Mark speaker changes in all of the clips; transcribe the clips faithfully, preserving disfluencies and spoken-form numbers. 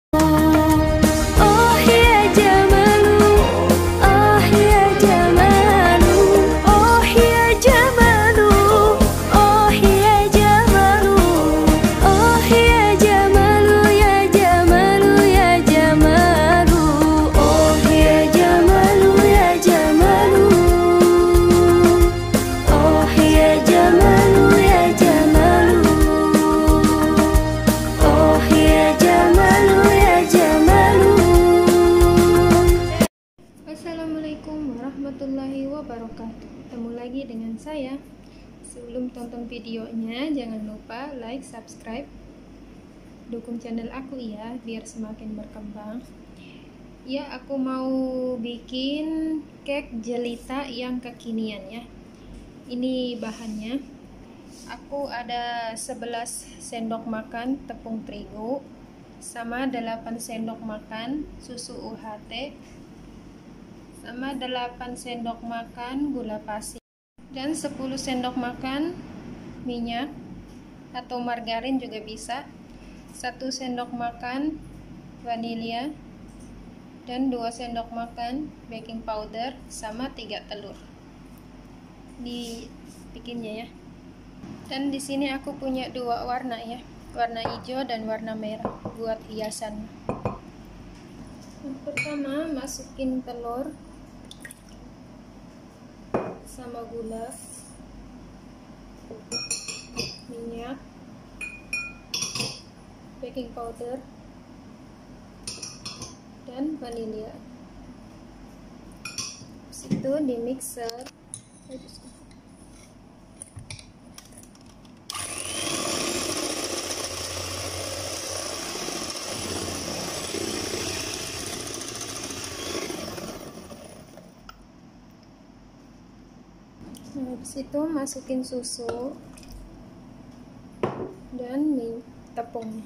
Speaker 1: Assalamualaikum warahmatullahi wabarakatuh. Ketemu lagi dengan saya. Sebelum tonton videonya, jangan lupa like, subscribe, dukung channel aku ya, biar semakin berkembang. Ya, aku mau bikin cake jelita yang kekinian ya. Ini bahannya. Aku ada sebelas sendok makan tepung terigu sama delapan sendok makan susu U H T sama delapan sendok makan gula pasir dan sepuluh sendok makan minyak atau margarin juga bisa, satu sendok makan vanilya dan dua sendok makan baking powder sama tiga telur. Dibikinnya ya. Dan di sini aku punya dua warna ya, warna hijau dan warna merah buat hiasan. Yang pertama, masukin telur sama gula, minyak, baking powder, dan vanilya. Habis itu di mixer. Nah, habis itu masukin susu dan mie tepung.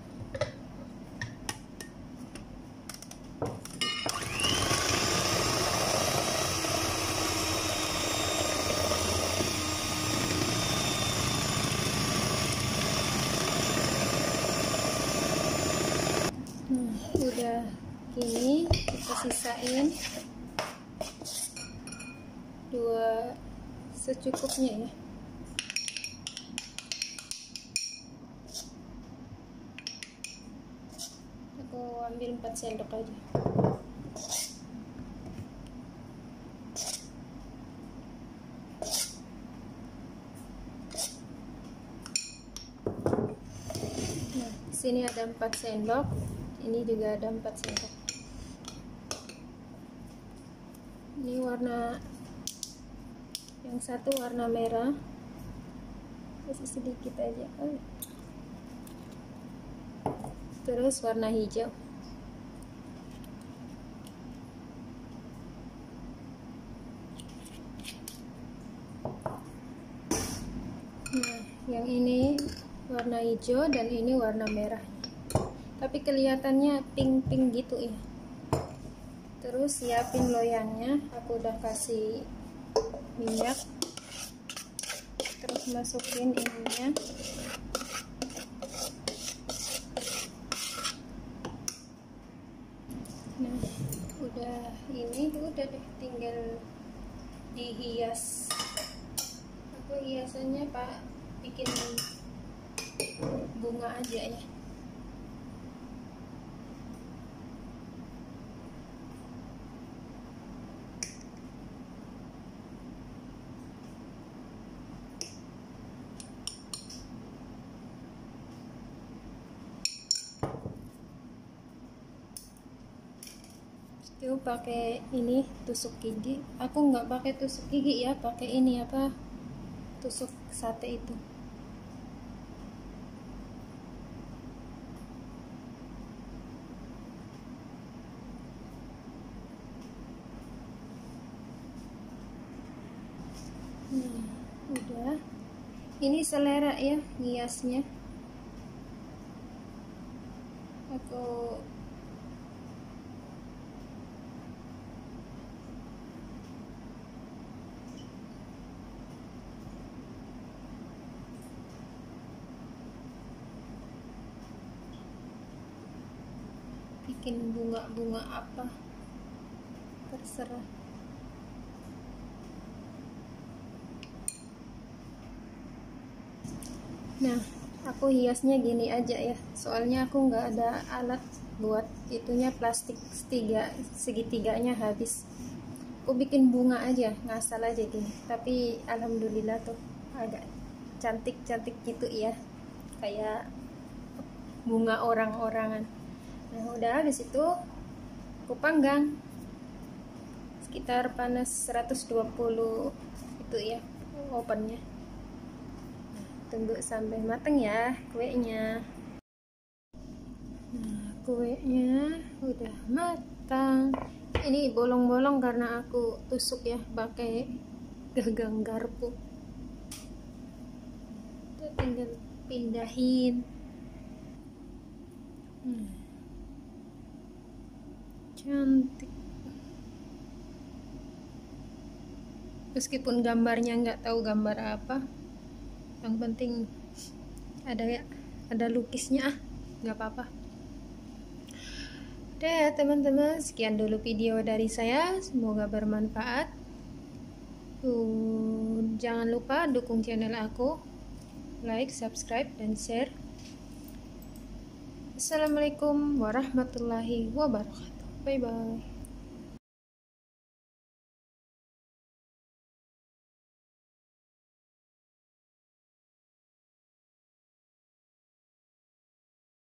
Speaker 1: Nah, udah gini, kita sisain dua secukupnya ya. Aku ambil empat sendok aja. Nah, di sini ada empat sendok, ini juga ada empat sendok. Ini warna yang satu warna merah, kasih sedikit aja. Oh. Terus warna hijau. Nah, yang ini warna hijau dan ini warna merah. Tapi kelihatannya pink-pink gitu ya. Terus siapin loyangnya, aku udah kasih minyak, terus masukin ininya. Nah, udah ini udah deh, tinggal dihias. Aku hiasannya pak bikin bunga aja ya. Itu pakai ini tusuk gigi. Aku nggak pakai tusuk gigi ya, pakai ini apa, tusuk sate itu. Nah, udah. Ini selera ya hiasnya. Aku bikin bunga-bunga apa, terserah. Nah, aku hiasnya gini aja ya, soalnya aku nggak ada alat buat itunya, plastik setiga segitiganya habis. Aku bikin bunga aja, ngasal aja gini, tapi alhamdulillah tuh agak cantik-cantik gitu ya, kayak bunga orang-orangan. Nah udah, habis itu aku panggang sekitar panas seratus dua puluh itu ya ovennya. Nah, tunggu sampai mateng ya kuenya. Nah, kuenya udah matang. Ini bolong-bolong karena aku tusuk ya pakai gagang garpu. Kita tinggal pindahin. Hmm. Cantik. Meskipun gambarnya nggak tahu gambar apa, yang penting ada ya, ada lukisnya, ah nggak apa-apa. Udah teman-teman, sekian dulu video dari saya, semoga bermanfaat. Uh, jangan lupa dukung channel aku, like, subscribe, dan share. Assalamualaikum warahmatullahi wabarakatuh. Bye bye.